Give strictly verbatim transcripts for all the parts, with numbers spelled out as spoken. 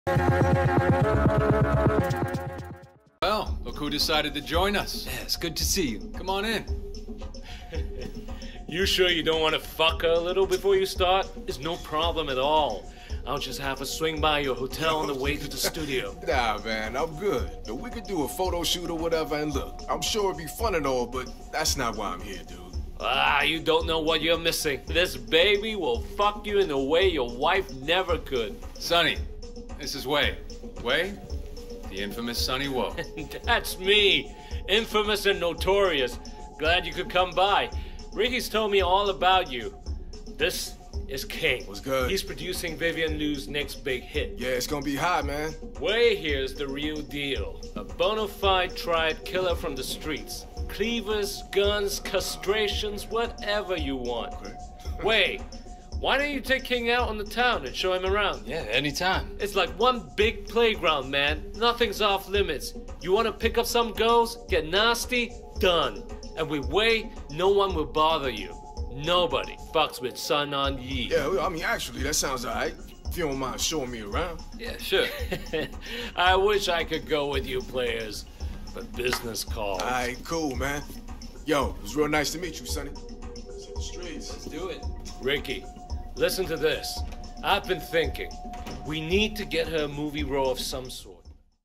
Well, look who decided to join us. Yeah, it's good to see you. Come on in. You sure you don't want to fuck her a little before you start? It's no problem at all. I'll just have her swing by your hotel on the way to the studio. Nah, man, I'm good. We could do a photo shoot or whatever, and look, I'm sure it'd be fun and all, but that's not why I'm here, dude. Ah, you don't know what you're missing. This baby will fuck you in a way your wife never could. Sonny, this is Wei. Wei, the infamous Sonny Wo. That's me. Infamous and notorious. Glad you could come by. Ricky's told me all about you. This is King. What's good? He's producing Vivian Liu's next big hit. Yeah, it's gonna be hot, man. Wei here's the real deal. A bona fide Triad killer from the streets. Cleavers, guns, castrations, whatever you want. Okay. Wei, why don't you take King out on the town and show him around? Yeah, anytime. It's like one big playground, man. Nothing's off limits. You want to pick up some girls, get nasty, done. And with Wei, no one will bother you. Nobody fucks with Sun On Yee. Yeah, well, I mean, actually, that sounds alright. If you don't mind showing me around. Yeah, sure. I wish I could go with you players, but business calls. Alright, cool, man. Yo, it was real nice to meet you, Sonny. Let's hit the streets. Let's do it. Ricky, listen to this. I've been thinking. We need to get her a movie role of some sort.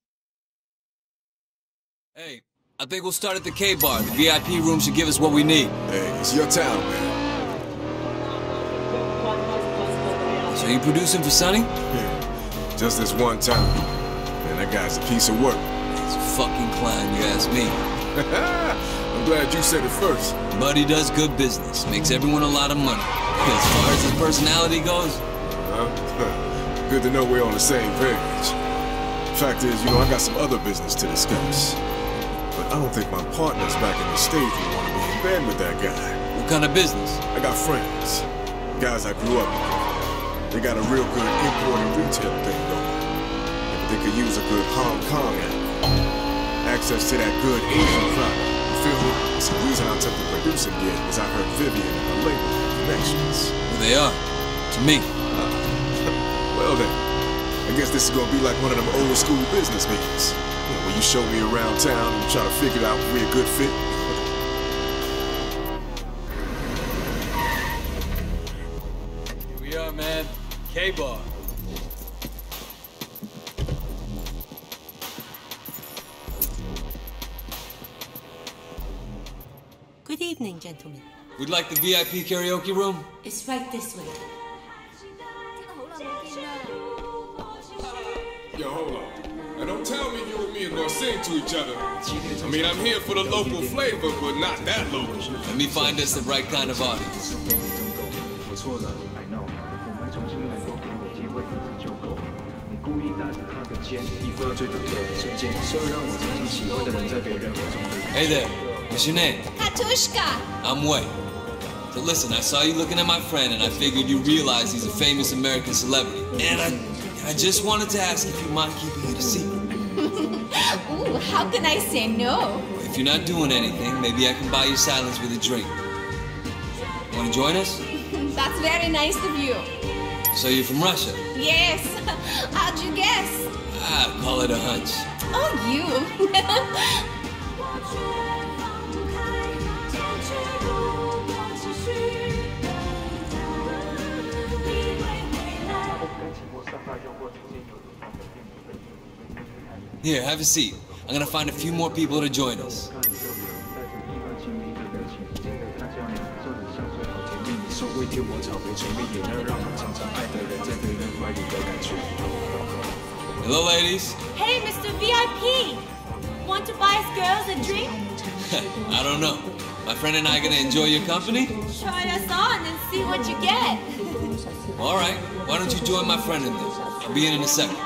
Hey, I think we'll start at the K-Bar. The V I P room should give us what we need. Hey, it's your town, man. So you producing for Sonny? Yeah, just this one time. Man, that guy's a piece of work. He's a fucking clown, you ask me. I'm glad you said it first. But he does good business. Makes everyone a lot of money. As far as his personality goes... Huh? Good to know we're on the same page. Fact is, you know, I got some other business to discuss. But I don't think my partners back in the States would want to be in bed with that guy. What kind of business? I got friends. Guys I grew up with. They got a real good import and retail thing going. They could use a good Hong Kong angle. Access to that good Asian product. You feel me? It's the reason I took the producing gig is I heard Vivian and her label had connections. Well, they are. To me. Uh, well then, I guess this is gonna be like one of them old school business meetings. You know, when you show me around town and try to figure out if we're a good fit. Here we are, man. K-Bar. Good evening, gentlemen. We'd like the V I P karaoke room. It's right this way. Yo, hold on. Now don't tell me you and me are gonna sing to each other. I mean, I'm here for the local flavor, but not that local. Let me find us the right kind of audience. Hey there, what's your name? Katushka! I'm Wei. So listen, I saw you looking at my friend and I figured you realize he's a famous American celebrity. And I, I just wanted to ask if you mind keeping it a secret. Ooh, how can I say no? If you're not doing anything, maybe I can buy you silence with a drink. Want to join us? That's very nice of you. So you're from Russia? Yes. How'd you guess? Ah, call it a hunch. Oh, you. Here, have a seat. I'm gonna find a few more people to join us. Hello, ladies. Hey, Mister V I P. Want to buy us girls a drink? I don't know. My friend and I gonna enjoy your company? Try us on and see what you get. All right. Why don't you join my friend in this? I'll be in in a second.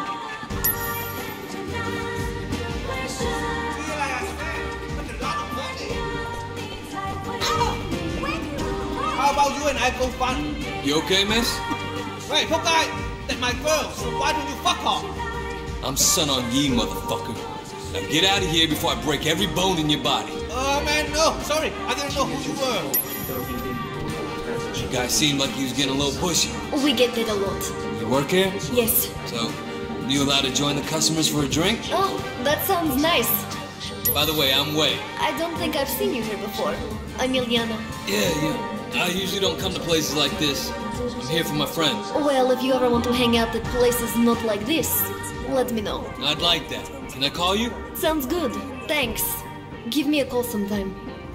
How about you and I go fun? You okay, miss? Hey, poor guy, that's my girl, so why don't you fuck off? I'm Sun On Yee, motherfucker. Now get out of here before I break every bone in your body. Oh, man, no. Sorry, I didn't know who you were. You guys seemed like he was getting a little pushy. We get that a lot. You work here? Yes. So, you allowed to join the customers for a drink? Oh, that sounds nice. By the way, I'm Wei. I don't think I've seen you here before. I'm Ilyana. Yeah, yeah. I usually don't come to places like this. I'm here for my friends. Well, if you ever want to hang out at places not like this, let me know. I'd like that. Can I call you? Sounds good. Thanks. Give me a call sometime.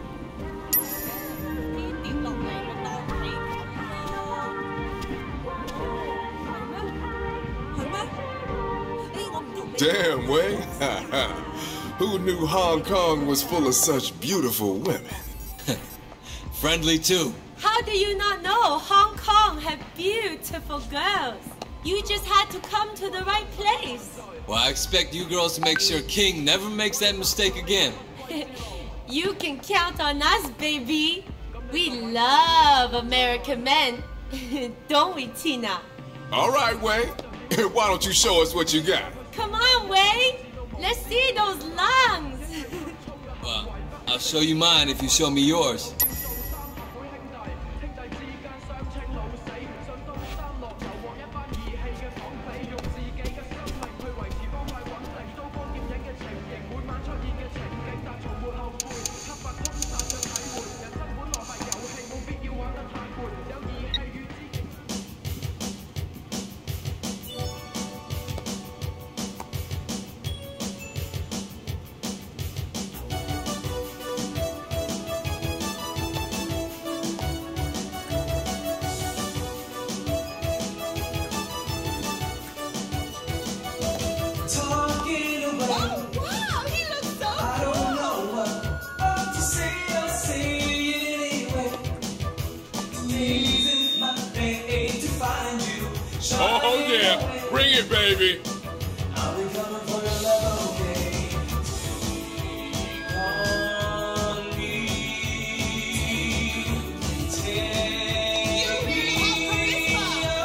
Damn, Wei. Who knew Hong Kong was full of such beautiful women? Friendly too. How do you not know Hong Kong had beautiful girls? You just had to come to the right place. Well, I expect you girls to make sure King never makes that mistake again. You can count on us, baby. We love American men. Don't we, Tina? All right, Wei. Why don't you show us what you got? Come on, Wei. Let's see those lungs. Well, I'll show you mine if you show me yours. Oh yeah, bring it, baby. I'll be coming for your love, okay? Take on me, take me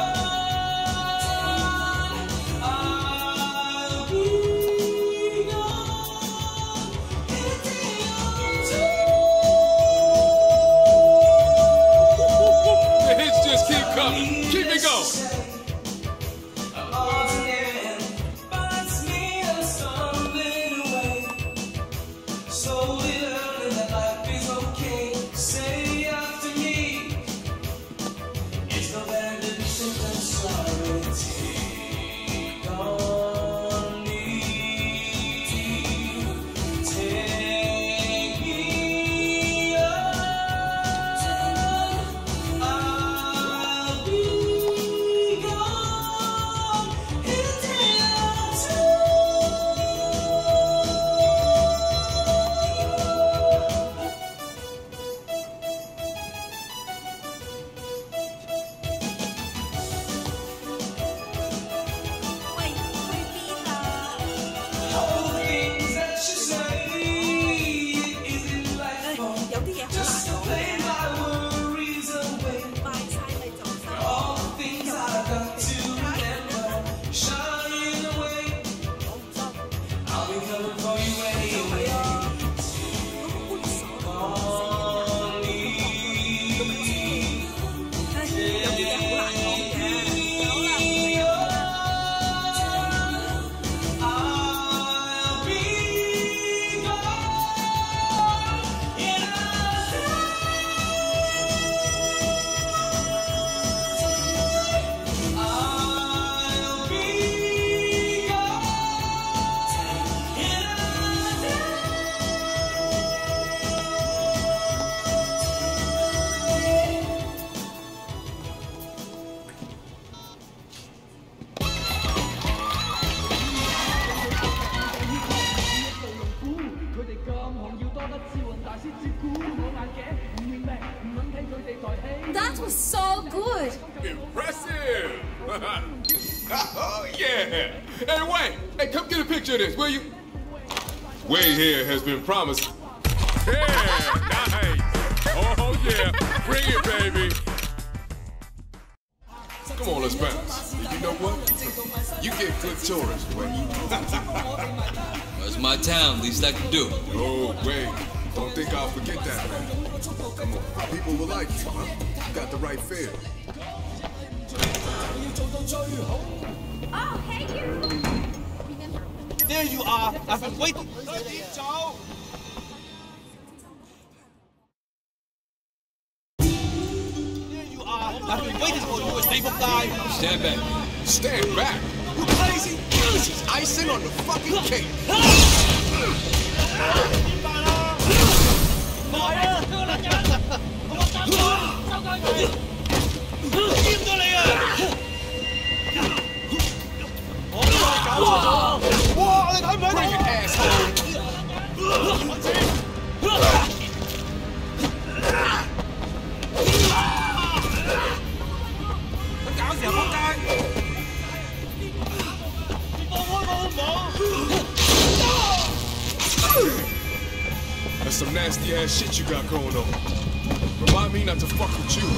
on. I'll be gone in a day or two. The hits just keep coming. Keep it going. That was so good. Impressive. Oh yeah. Hey, Wei. Hey, come get a picture of this, will you? Wei here has been promised. Yeah, nice. Oh yeah. Bring it, baby. Come on, let's bounce. You know what? You get good tourists, Wei. It's my town, least I can do. Oh, Wei. Don't think I'll forget that, man. Come on. People will like you, huh? You got the right feel. Oh, hey you. Here you are. I've been waiting. Here you are. I've been waiting for you, stable guy. Stand back. Stand back? You crazy? This is icing on the fucking cake. Bring it, asshole! That's some nasty ass shit you got going on. Remind me not to fuck with you.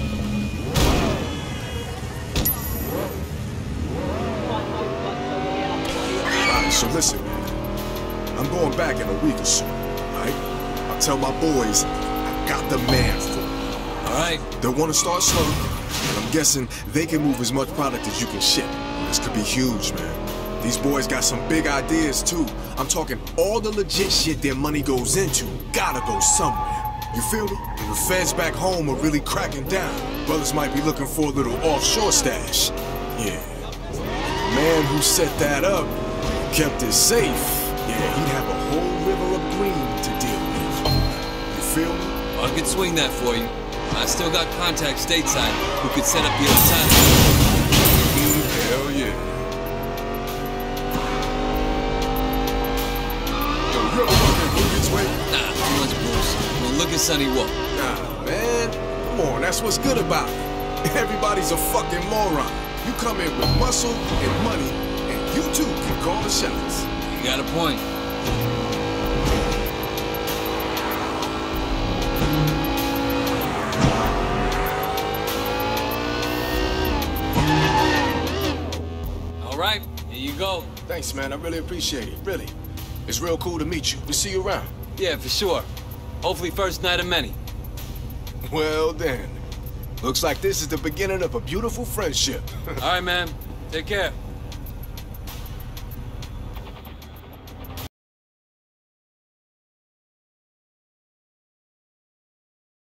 Alright, so listen, man. I'm going back in a week or so, alright? I'll tell my boys I got the man for them. Alright. They'll want to start slow, and I'm guessing they can move as much product as you can ship. This could be huge, man. These boys got some big ideas, too. I'm talking all the legit shit their money goes into gotta go somewhere. You feel me? The feds back home are really cracking down. Brothers might be looking for a little offshore stash. Yeah. The man who set that up kept it safe. Yeah, he'd have a whole river of green to deal with. You feel me? I can swing that for you. I still got contacts stateside who could set up the other side. Hell yeah. Yo, you ever fucking Rugen's way? Nah, too much bullshit. Well, look at Sonny Walk. Nah, man. Come on, that's what's good about it. Everybody's a fucking moron. You come in with muscle and money, and you too can call the shots. You got a point. All right, here you go. Thanks, man. I really appreciate it. Really. It's real cool to meet you. We'll see you around. Yeah, for sure. Hopefully first night of many. Well then. Looks like this is the beginning of a beautiful friendship. All right, man. Take care.